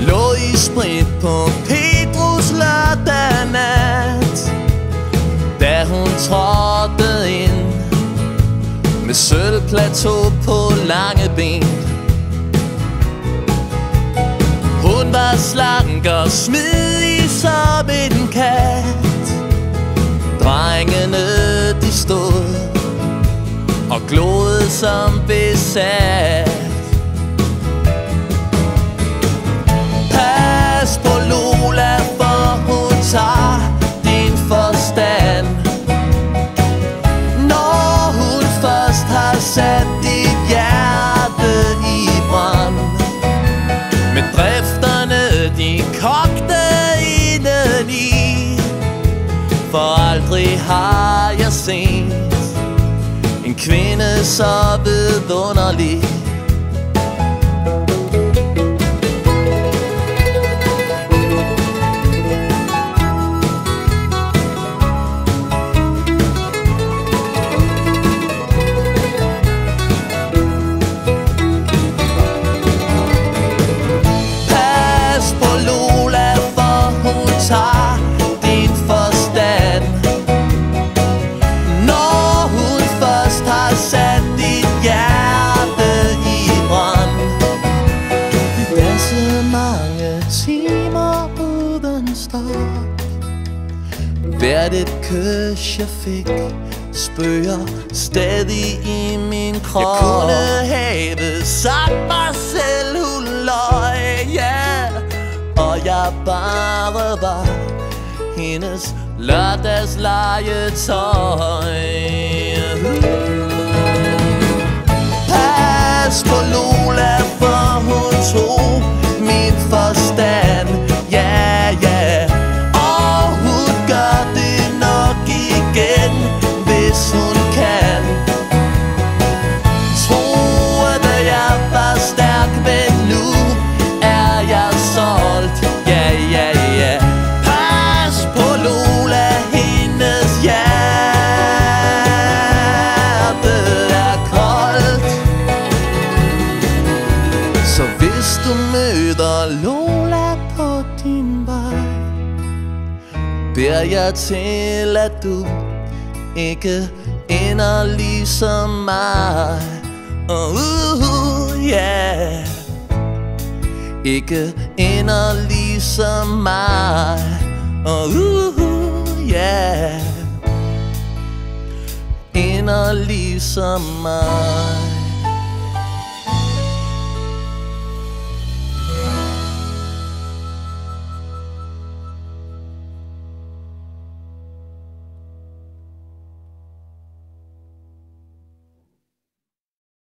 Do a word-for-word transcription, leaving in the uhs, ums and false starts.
lå i sprit på Petrus lørdag nat, da hun trådte ind med sølvplateau på lange ben. Hun var slank og smidig som en kat. Drengene de stod og gloede som besat. Pas på Lola, for hun tager din forstand. Når hun først har sat dit hjerte i brand, med drifterne de kogte indeni. For aldrig har jeg set en kvinde så vidunderlig. Pas på Lola, for hun tager din forstand. Når hun først har sat dit hjerte i brand. Vi dansede mange timer uden stop. Hvert et kys jeg fik spøger stadig i min krop. Jeg kunne have sagt mig selv hun løg, yeah. Og jeg bare var hendes lørdagslegetøj. Pas på Lola, for hun tog min forstand, ja, yeah, ja, yeah. Og hun gør det nok igen, hvis hun kan. Troede jeg var stærk, men nu er jeg solgt, ja, ja, ja. Pas på Lola, hendes hjerte er koldt. Så hvis du møder Lola på din vej, beder jeg til, at du ikke ender ligesom mig. uh, uh, yeah. Ikke ender ligesom mig. uh, uh, yeah. Ender ligesom mig.